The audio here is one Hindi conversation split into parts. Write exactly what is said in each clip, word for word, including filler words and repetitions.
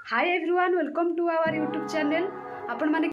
Hi everyone, welcome to our YouTube channel. आपण माने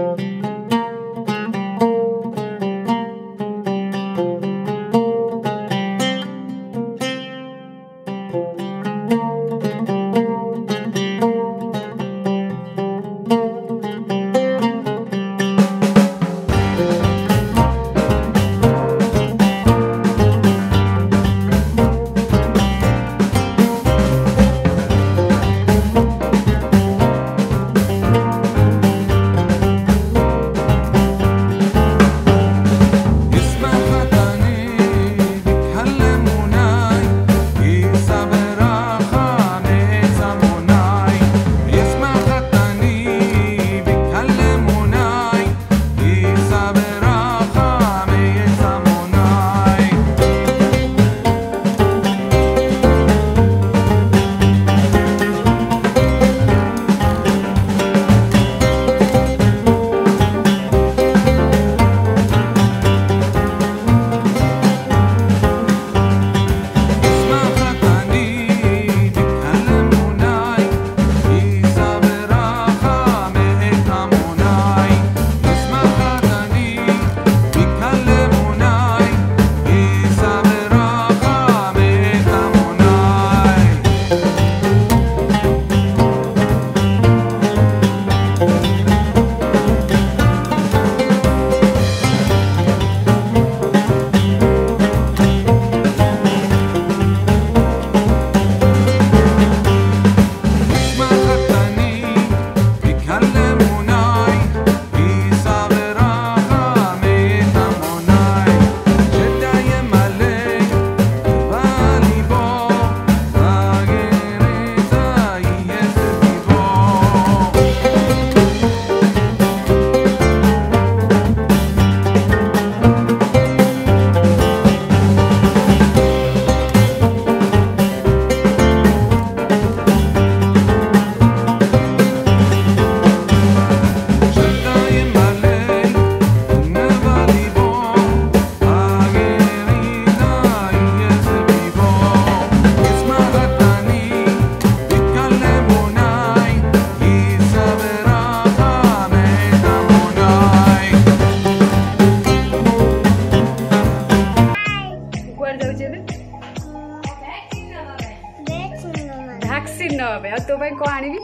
वैक्सीन नबे आ तो भाई को आनिबी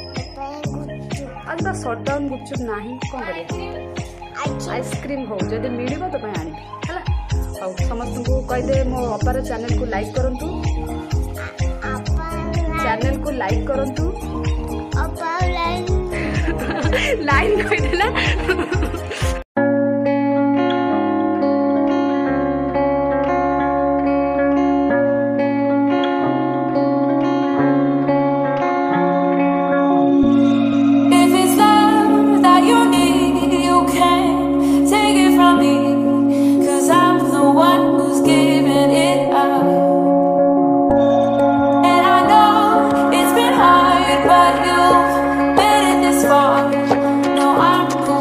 आज तो शटडाउन गुपचुप नाही कोन करिया आइसक्रीम हो जदि मिलिबो तो भाई आनिबी हला आ समस्त को कह दे मो अपार चैनल को लाइक करंतु चैनल को लाइक करंतु अपार लाइन लाइन कह देला। But you've made it this far. No, I'm cool.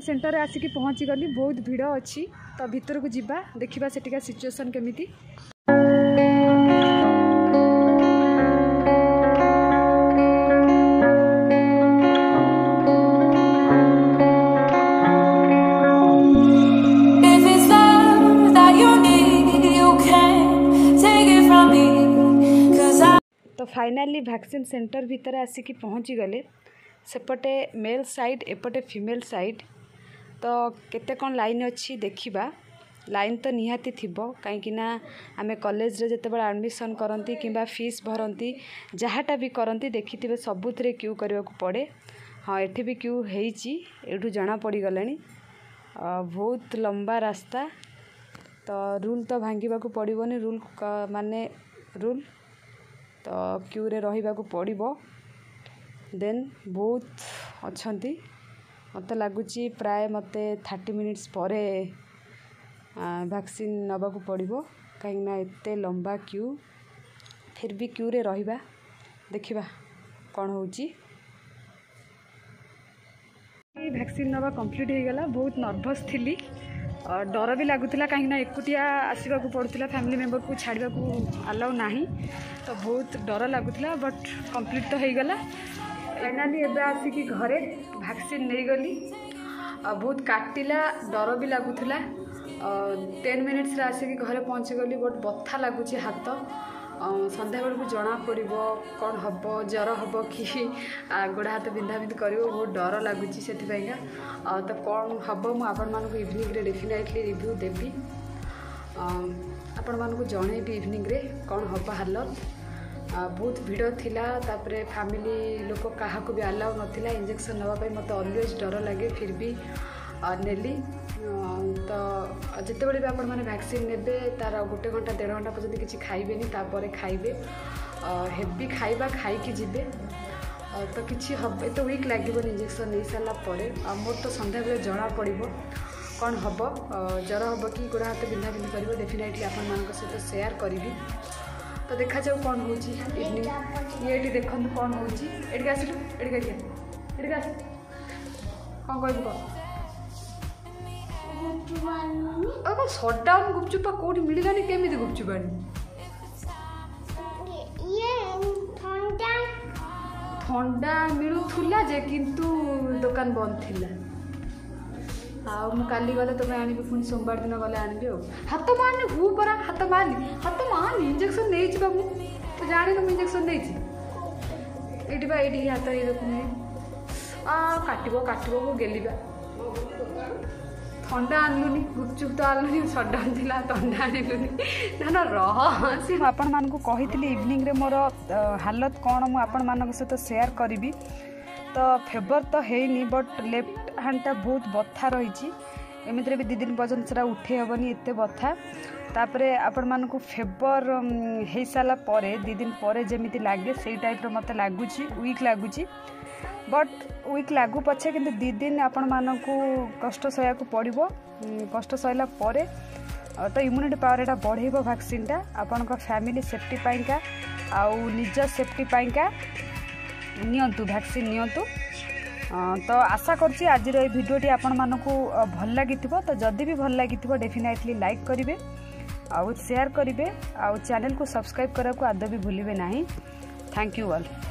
Centre आसिकी पहुँची गली बहुत भिड़ अच्छी तो भितर को जीवा देखा सेठिका सिचुएसन केमिति। तो फाइनाली वैक्सीन सेंटर भितर आसिकी पहुँची गले सेपटे मेल साइड एपटे फीमेल साइड तो केते कौन लाइन अच्छी देखिबा। लाइन तो निहाती थिबो कहीं आमे कॉलेज रे जते बड़ा एडमिशन करंती किंबा फीस भरंती जहाटा भी करंती देखिथिबे सबुतरे क्यू करबा को पड़े। हाँ एठी भी क्यू हेइची एठू जना पड़ी गलानी बहुत लंबा रास्ता तो रूल तो भांगिबा को पड़िबोनी रूल माने रूल तो क्यू रे रहिबा को पड़िबो। देन बहुत अच्छी मत लगुच प्राय मत थर्टी मिनिट्स पर वैक्सीन नबा को पड़िबो कहीं एते लंबा क्यू फिर भी क्यू रे रहिबा देखिबा कौन होची। वैक्सीन नबा कंप्लीट हो गला बहुत नर्भस थी डर भी लगुला कहीं एकुटिया आसवा पड़ूला फैमिली मेंबर को छाड़ा को अलाउ नहीं तो बहुत डर लगुला बट कंप्लीट तो हो गला। फाइनाली एबे आसिकी घरे वैक्सीन नहीं गली बहुत काटिला डर भी लगुला टेन मिनिट्स रे आसिकी घरे पहुँची गली बट बथा लगुच हाथ संध्या बेलू जना पड़ कौन हम ज्वर हम कि गोड़ हाथ बिंधा बिंधी कर बहुत डर लगुच से तो कौन हम मुझे इवनिंग रे डेफिनेटली रिव्यू देवी आपण मानक जनइबी इवनिंग रे कौन हम हालत बहुत भिड़ थिला तापरे फैमिली लोक क्या भी अलाउ नाला इंजेक्शन नापी मत अलवेज डर लगे फिर भी नेली तो जिते बड़े भी आपण मैंने वैक्सीन नेबे तार गोटे घंटा डेढ़ घंटा पर्यंत किसी खाइबेनी तापर खाइबे हेवी खाइबा खाइकी जीवे तो किसी हम एत वीक लगे इंजेक्शन नहीं सारापर मोर तो संध्या बेले जना पड़ कौन हम ज्वर हम कि गोड़ हाथ बिंधा बिंधी कर डेफिनेटली आपण मान सहित सेयार करी तो देखा जाऊ कौन हो इवनिंग ये देखु कौन होटी आसलु एटिक आस कौन कहबू कह कौन सटडाउन गुपचुप कौटी मिलानी केमी गुपचुप ठंडा मिलूला जे किंतु दुकान बंद थिला काली गले तुम आनी पुणी सोमवार दिन गले आनबी हाथ मारनी हु परा हाथ मारनी हाथ मारनी इंजेक्शन नहीं बाबू तो जानी तुम इंजेक्शन नहीं ये हाथ ये देखुन काटो काटो को गेलिबा ठंडा आनलुनी गुपचुप तो आनलुनी सटडाउन थी ठंडा आनलुनी ना ना रह सी आपण मानक कही इवनिंग रे मोर हालत कौन मुझे मान सहित सेयार करी तो फेवर तो है बट लेफ्ट हैंडटा बहुत बथा रही एमती भी दी दिन पर्यटन से उठे हेनी एत बथा तापरे आपण मानक फेवर हो सारा दी दिन पर जमी लगे से टाइप मत लगुच वीक लगुच बट वीक लगू पछे कि दी दिन आपण मानक कष्ट सहया पड़ो कष्ट सहला पर तो इम्यूनिटी पावर एटा बढ़ेबो वैक्सीनटा आपण फैमिली सेफ्टी पाइंका आउ निज सेफ्टी पाइंका नियंतु वैक्सीन नियंतु तो आशा करछि आज ये भिडियोटी आपण मानकु भल लगी तो जदि भी भल लगी डेफिनेटली लाइक करेंगे आउ शेयर करेंगे आउ चैनल को सब्सक्राइब करने को आदौ भी भूलिबे नहीं। Thank you all.